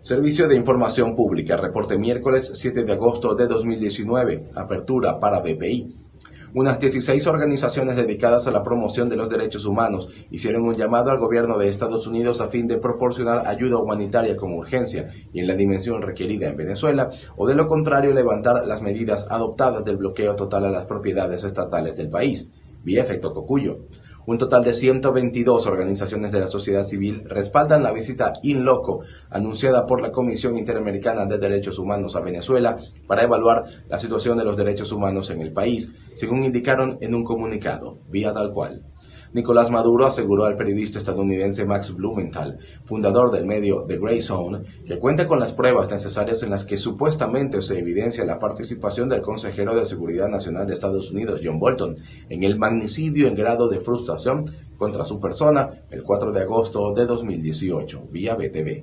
Servicio de Información Pública, reporte miércoles 7 de agosto de 2019, apertura para BPI. Unas 16 organizaciones dedicadas a la promoción de los derechos humanos hicieron un llamado al gobierno de Estados Unidos a fin de proporcionar ayuda humanitaria con urgencia y en la dimensión requerida en Venezuela, o de lo contrario levantar las medidas adoptadas del bloqueo total a las propiedades estatales del país, vía efecto Cocuyo. Un total de 122 organizaciones de la sociedad civil respaldan la visita in loco anunciada por la Comisión Interamericana de Derechos Humanos a Venezuela para evaluar la situación de los derechos humanos en el país, según indicaron en un comunicado, vía tal cual. Nicolás Maduro aseguró al periodista estadounidense Max Blumenthal, fundador del medio The Grey Zone, que cuenta con las pruebas necesarias en las que supuestamente se evidencia la participación del consejero de Seguridad Nacional de Estados Unidos, John Bolton, en el magnicidio en grado de frustración contra su persona el 4 de agosto de 2018, vía BTV.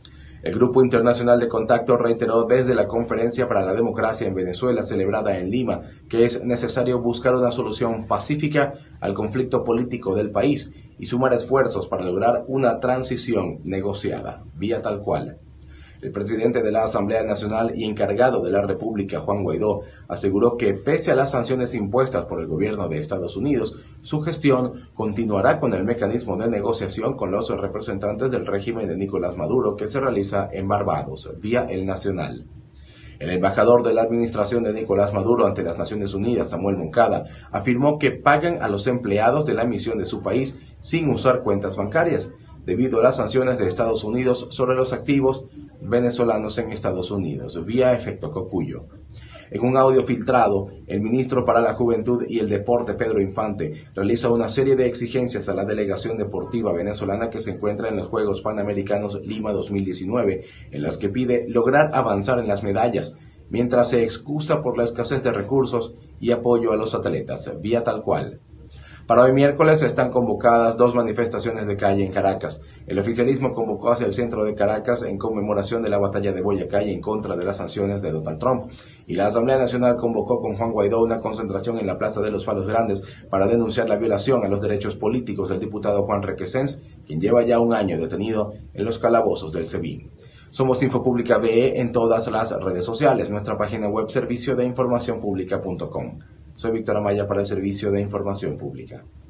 El Grupo Internacional de Contacto reiteró desde la Conferencia para la Democracia en Venezuela celebrada en Lima que es necesario buscar una solución pacífica al conflicto político del país y sumar esfuerzos para lograr una transición negociada, vía tal cual. El presidente de la Asamblea Nacional y encargado de la República, Juan Guaidó, aseguró que pese a las sanciones impuestas por el gobierno de Estados Unidos, su gestión continuará con el mecanismo de negociación con los representantes del régimen de Nicolás Maduro que se realiza en Barbados, vía El Nacional. El embajador de la administración de Nicolás Maduro ante las Naciones Unidas, Samuel Moncada, afirmó que pagan a los empleados de la misión de su país sin usar cuentas bancarias, debido a las sanciones de Estados Unidos sobre los activos venezolanos en Estados Unidos, vía efecto Cocuyo. En un audio filtrado, el ministro para la Juventud y el Deporte, Pedro Infante, realiza una serie de exigencias a la delegación deportiva venezolana que se encuentra en los Juegos Panamericanos Lima 2019, en las que pide lograr avanzar en las medallas, mientras se excusa por la escasez de recursos y apoyo a los atletas, vía tal cual. Para hoy miércoles están convocadas 2 manifestaciones de calle en Caracas. El oficialismo convocó hacia el centro de Caracas en conmemoración de la batalla de Boyacá y en contra de las sanciones de Donald Trump. Y la Asamblea Nacional convocó con Juan Guaidó una concentración en la Plaza de los Palos Grandes para denunciar la violación a los derechos políticos del diputado Juan Requesens, quien lleva ya un año detenido en los calabozos del SEBIN. Somos Infopública BE en todas las redes sociales, nuestra página web serviciodeinformacionpublica.com. Soy Víctor Amaya para el Servicio de Información Pública.